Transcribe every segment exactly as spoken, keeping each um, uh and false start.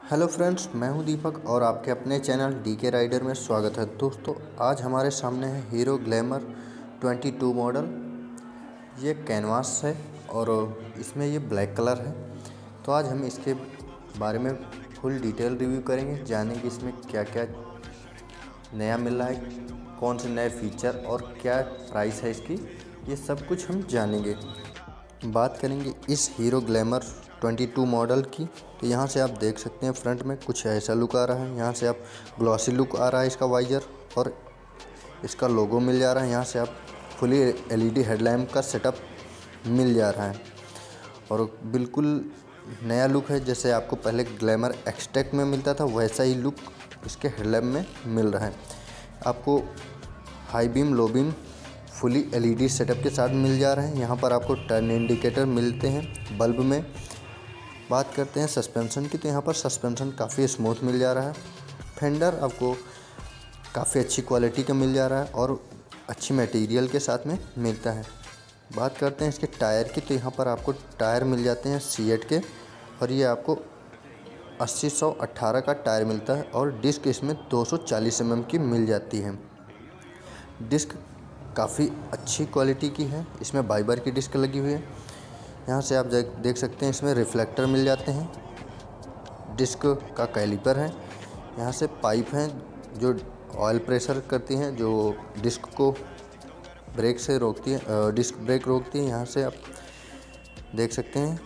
Hello friends, मैं हूं दीपक और आपके अपने चैनल डी के राइडर में स्वागत है। दोस्तों, आज हमारे सामने है हीरो ग्लैमर बाईस मॉडल। ये कैनवास है और इसमें ये ब्लैक कलर है। तो आज हम इसके बारे में फुल डिटेल रिव्यू करेंगे, जानेंगे इसमें क्या क्या नया मिल रहा है, कौन से नए फीचर और क्या प्राइस है इसकी, ये सब कुछ हम जानेंगे। बात करेंगे इस हीरो ग्लैमर बाईस मॉडल की। तो यहाँ से आप देख सकते हैं फ्रंट में कुछ ऐसा लुक आ रहा है। यहाँ से आप ग्लॉसी लुक आ रहा है इसका वाइजर और इसका लोगो मिल जा रहा है। यहाँ से आप फुली एलईडी हेडलैम्प का सेटअप मिल जा रहा है और बिल्कुल नया लुक है। जैसे आपको पहले ग्लैमर एक्सटेक में मिलता था वैसा ही लुक इसके हेडलैम्प में मिल रहा है। आपको high beam low beam fully LED setup के साथ मिल जा रहे हैं। यहाँ पर आपको टर्न इंडिकेटर मिलते हैं बल्ब में। बात करते हैं सस्पेंशन की, तो यहाँ पर सस्पेंशन काफ़ी स्मूथ मिल जा रहा है। फेंडर आपको काफ़ी अच्छी क्वालिटी का मिल जा रहा है और अच्छी मटेरियल के साथ में मिलता है। बात करते हैं इसके टायर की, तो यहाँ पर आपको टायर मिल जाते हैं सीएट के और ये आपको अस्सी सौ अट्ठारह का टायर मिलता है और डिस्क इसमें दो सौ चालीस एम एम की मिल जाती है। डिस्क काफ़ी अच्छी क्वालिटी की है, इसमें बाइबर की डिस्क लगी हुई है। यहाँ से आप देख सकते हैं इसमें रिफ्लेक्टर मिल जाते हैं, डिस्क का कैलिपर है। यहाँ से पाइप हैं जो ऑयल प्रेशर करती हैं, जो डिस्क को ब्रेक से रोकती है, डिस्क ब्रेक रोकती है। यहाँ से आप देख सकते हैं।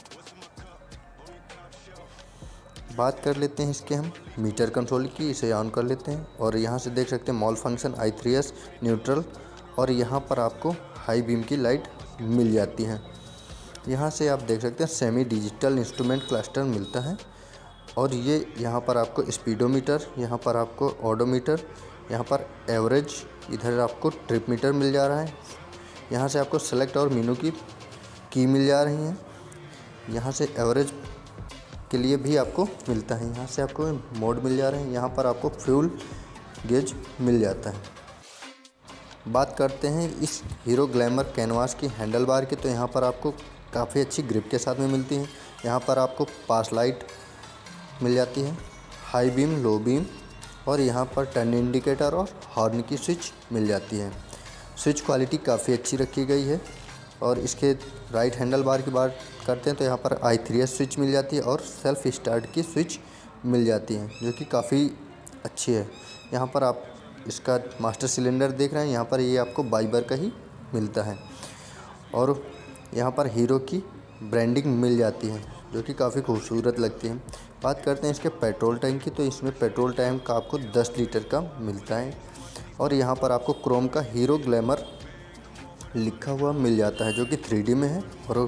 बात कर लेते हैं इसके हम मीटर कंट्रोल की, इसे ऑन कर लेते हैं और यहाँ से देख सकते हैं mall function I three S neutral और यहाँ पर आपको हाई बीम की लाइट मिल जाती है। यहाँ से आप देख सकते हैं सेमी डिजिटल इंस्ट्रूमेंट क्लस्टर मिलता है और ये यहाँ पर आपको स्पीडोमीटर, यहाँ पर आपको ओडोमीटर, यहाँ पर एवरेज, इधर आपको ट्रिप मीटर मिल जा रहा है। यहाँ से आपको सेलेक्ट और मीनू की की मिल जा रही हैं। यहाँ से एवरेज के लिए भी आपको मिलता है। यहाँ से आपको मोड मिल जा रहे हैं। यहाँ पर आपको फ्यूल गेज मिल जाता है। बात करते हैं इस हीरो ग्लैमर कैनवास की हैंडल बार की, तो यहाँ पर आपको काफ़ी अच्छी ग्रिप के साथ में मिलती है। यहाँ पर आपको पास लाइट मिल जाती है, हाई बीम लो बीम और यहाँ पर टर्न इंडिकेटर और हॉर्न की स्विच मिल जाती है। स्विच क्वालिटी काफ़ी अच्छी रखी गई है। और इसके राइट हैंडल बार की बात करते हैं तो यहाँ पर आई थ्री एस स्विच मिल जाती है और सेल्फ स्टार्ट की स्विच मिल जाती है, जो कि काफ़ी अच्छी है। यहाँ पर आप इसका मास्टर सिलेंडर देख रहे हैं, यहाँ पर ये आपको बाइबर का ही मिलता है और यहाँ पर हीरो की ब्रांडिंग मिल जाती है, जो कि काफ़ी खूबसूरत लगती है। बात करते हैं इसके पेट्रोल टैंक की, तो इसमें पेट्रोल टैंक का आपको दस लीटर का मिलता है और यहाँ पर आपको क्रोम का हीरो ग्लैमर लिखा हुआ मिल जाता है, जो कि थ्री डी में है और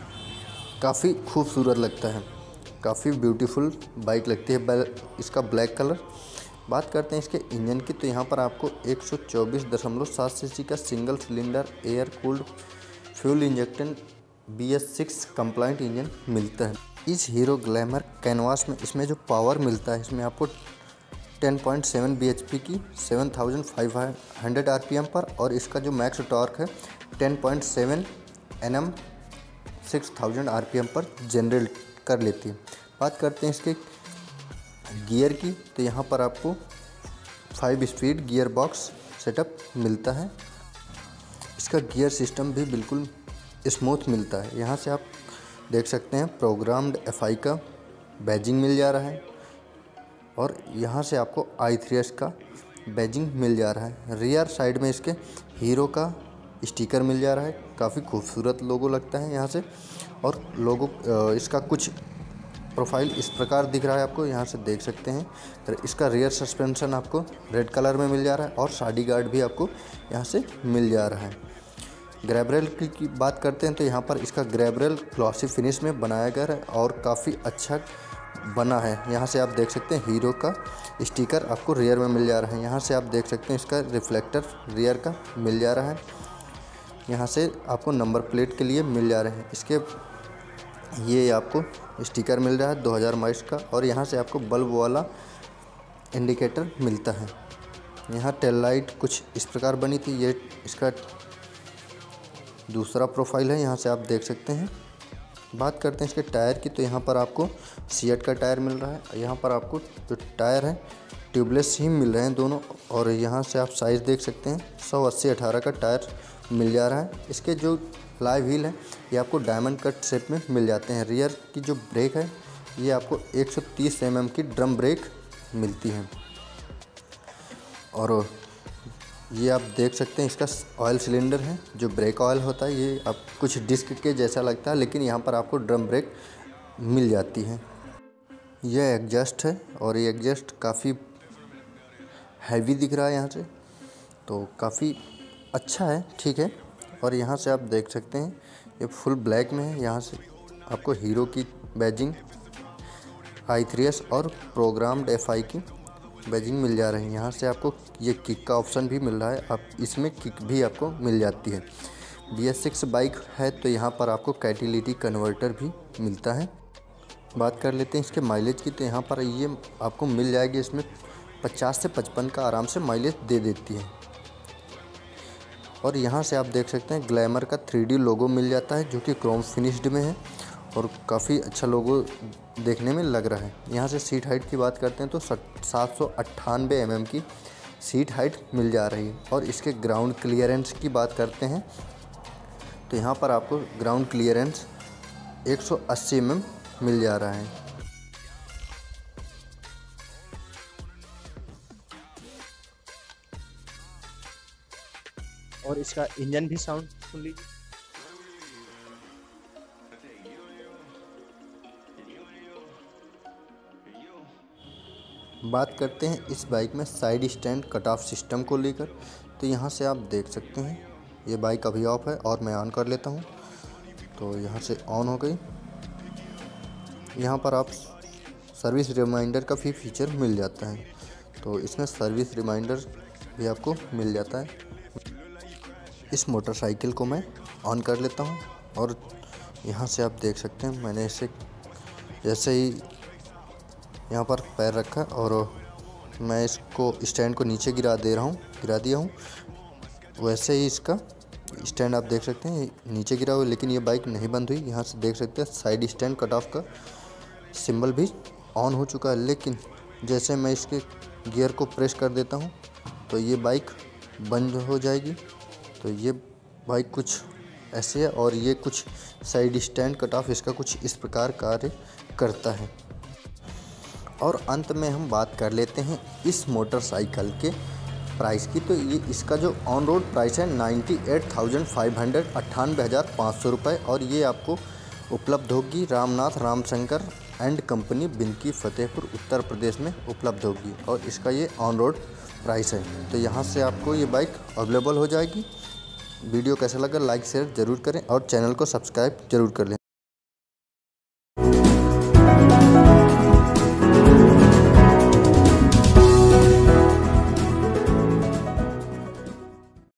काफ़ी खूबसूरत लगता है। काफ़ी ब्यूटीफुल बाइक लगती है इसका ब्लैक कलर। बात करते हैं इसके इंजन की, तो यहाँ पर आपको एक सौ चौबीस दशमलव सात सीसी का single cylinder air cooled fuel injected B S six compliant engine मिलता है। इस हीरो ग्लैमर कैनवास में इसमें जो पावर मिलता है, इसमें आपको ten point seven B H P की seven thousand five hundred R P M पर और इसका जो मैक्स टॉर्क है ten point seven N M six thousand R P M पर जनरेट कर लेती है। बात करते हैं इसके गियर की, तो यहाँ पर आपको five speed gear box setup मिलता है। इसका गियर सिस्टम भी बिल्कुल स्मूथ मिलता है। यहाँ से आप देख सकते हैं प्रोग्राम्ड एफ आई का बैजिंग मिल जा रहा है और यहाँ से आपको आई थ्री एस का बैजिंग मिल जा रहा है। रियर साइड में इसके हीरो का स्टिकर मिल जा रहा है, काफ़ी खूबसूरत लोगो लगता है यहाँ से। और लोगो इसका कुछ प्रोफाइल इस प्रकार दिख रहा है आपको, यहाँ से देख सकते हैं। इसका रियर सस्पेंशन आपको रेड कलर में मिल जा रहा है और साइड गार्ड भी आपको यहाँ से मिल जा रहा है। ग्रैब रेल की, की बात करते हैं तो यहाँ पर इसका ग्रैब रेल ग्लॉसी फिनिश में बनाया गया है और काफ़ी अच्छा बना है। यहाँ से आप देख सकते हैं हीरो का स्टिकर आपको रियर में मिल जा रहा है। यहाँ से आप देख सकते हैं इसका रिफ्लेक्टर रियर का मिल जा रहा है। यहाँ से आपको नंबर प्लेट के लिए मिल जा रहे हैं। इसके ये आपको स्टिकर मिल रहा है दो हज़ार माइल्स का और यहाँ से आपको बल्ब वाला इंडिकेटर मिलता है। यहाँ टेल लाइट कुछ इस प्रकार बनी थी, ये इसका दूसरा प्रोफाइल है, यहाँ से आप देख सकते हैं। बात करते हैं इसके टायर की, तो यहाँ पर आपको सीएट का टायर मिल रहा है। यहाँ पर आपको जो टायर है ट्यूबलेस ही मिल रहे हैं दोनों। और यहाँ से आप साइज़ देख सकते हैं, सौ अस्सी अठारह का टायर मिल जा रहा है। इसके जो लाइव व्हील है ये आपको डायमंड कट शेप में मिल जाते हैं। रियर की जो ब्रेक है ये आपको एक सौ तीस एम एम की ड्रम ब्रेक मिलती है। और ये आप देख सकते हैं इसका ऑयल सिलेंडर है, जो ब्रेक ऑयल होता है ये आप कुछ डिस्क के जैसा लगता है, लेकिन यहाँ पर आपको ड्रम ब्रेक मिल जाती है। यह एग्जॉस्ट है और ये एग्जॉस्ट काफ़ी हैवी दिख रहा है यहाँ से, तो काफ़ी अच्छा है, ठीक है। और यहाँ से आप देख सकते हैं ये फुल ब्लैक में है। यहाँ से आपको हीरो की बैजिंग, आई थ्री एस और प्रोग्राम्ड एफ आई की बैजिंग मिल जा रही है। यहाँ से आपको ये किक का ऑप्शन भी मिल रहा है, आप इसमें किक भी आपको मिल जाती है। बी एस सिक्स बाइक है तो यहाँ पर आपको कैटेलिटिक कन्वर्टर भी मिलता है। बात कर लेते हैं इसके माइलेज की, तो यहाँ पर ये आपको मिल जाएगी, इसमें पचास से पचपन का आराम से माइलेज दे देती है। और यहाँ से आप देख सकते हैं ग्लैमर का थ्री डी लोगो मिल जाता है, जो कि क्रोम फिनिश्ड में है और काफ़ी अच्छा लोगो देखने में लग रहा है। यहाँ से सीट हाइट की बात करते हैं तो सात सौ अट्ठानवे एम एम की सीट हाइट मिल जा रही है। और इसके ग्राउंड क्लियरेंस की बात करते हैं तो यहाँ पर आपको ग्राउंड क्लियरेंस एक सौ अस्सी एम एम मिल जा रहा है। और इसका इंजन भी साउंड सुन लीजिए। बात करते हैं इस बाइक में side stand cut off system को लेकर, तो यहाँ से आप देख सकते हैं ये बाइक अभी ऑफ है और मैं ऑन कर लेता हूँ। तो यहाँ से ऑन हो गई। यहाँ पर आप सर्विस रिमाइंडर का भी फीचर मिल जाता है, तो इसमें सर्विस रिमाइंडर भी आपको मिल जाता है। इस मोटरसाइकिल को मैं ऑन कर लेता हूँ और यहाँ से आप देख सकते हैं मैंने इसे जैसे ही यहाँ पर पैर रखा और मैं इसको स्टैंड को नीचे गिरा दे रहा हूँ गिरा दिया हूँ, वैसे ही इसका स्टैंड आप देख सकते हैं नीचे गिरा हुआ, लेकिन ये बाइक नहीं बंद हुई। यहाँ से देख सकते हैं साइड स्टैंड कट ऑफ का सिंबल भी ऑन हो चुका है, लेकिन जैसे मैं इसके गियर को प्रेस कर देता हूँ तो ये बाइक बंद हो जाएगी। तो ये बाइक कुछ ऐसे है और ये कुछ साइड स्टैंड कट ऑफ इसका कुछ इस प्रकार कार्य करता है। और अंत में हम बात कर लेते हैं इस मोटरसाइकिल के प्राइस की, तो ये इसका जो ऑन रोड प्राइस है ninety eight thousand five hundred अट्ठानवे हज़ार पाँच सौ रुपये, और ये आपको उपलब्ध होगी रामनाथ रामशंकर एंड कंपनी बिनकी फतेहपुर उत्तर प्रदेश में उपलब्ध होगी। और इसका ये ऑन रोड प्राइस है, तो यहाँ से आपको ये बाइक अवेलेबल हो जाएगी। वीडियो कैसा लगा लाइक शेयर ज़रूर करें और चैनल को सब्सक्राइब ज़रूर कर लें।